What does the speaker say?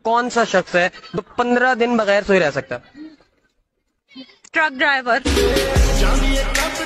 कौन सा शख्स है जो 15 दिन बगैर सोए रह सकता है? Truck driver.